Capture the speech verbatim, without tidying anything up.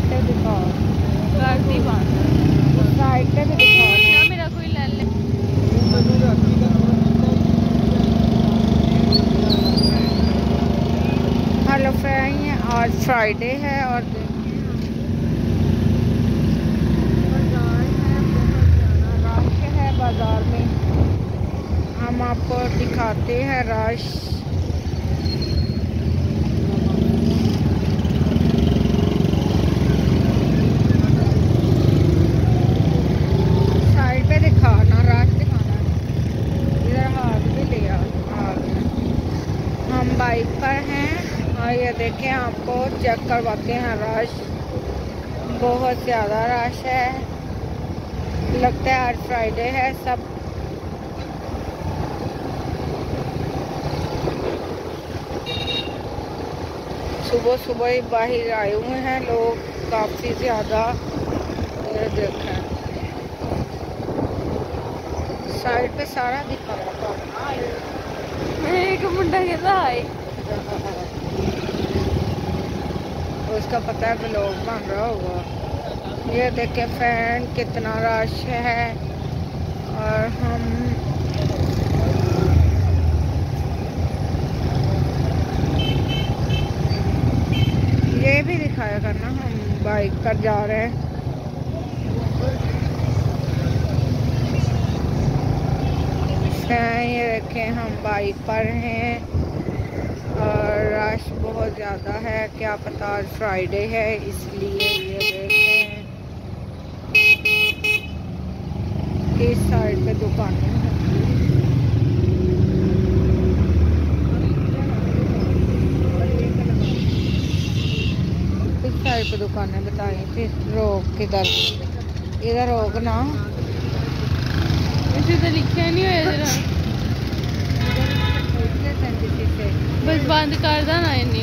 छोटे दिखाओ, गाड़ी बांध साइड पे भी दिखाओ ना, मेरा कोई ले ले। हेलो फ्रेंड, आज फ्राइडे है और बाजार है, बहुत ज़्यादा रश है बाजार में। हम आपको दिखाते हैं रश। साइड पे दिखाना, रश दिखाना। इधर हाथ भी लिया, हम बाइक पर हैं और ये देखें, आपको चेक करवाते हैं रश। बहुत ज़्यादा रश है, लगता है आज फ्राइडे है। सब सुबह सुबह ही बाहर आए हुए हैं लोग, काफ़ी ज़्यादा। ये देखें साइड पे सारा दिखा रहा था। एक मुंडा कहता है उसका पता है ब्लॉग बन रहा होगा। ये देखे फैन कितना रश है। और हम ये भी दिखाया करना, हम बाइक पर जा रहे हैं। ये देखें हम बाइक पर हैं और रश बहुत ज़्यादा है। क्या पता आज फ्राइडे है इसलिए। ये देखें इस साइड पे दुकानें हैं, इस साइड पे दुकानें बताई थी। रोक किधर, इधर रोक ना, इसे तो लिखा नहीं हुआ जरा। बस बंद कर देना।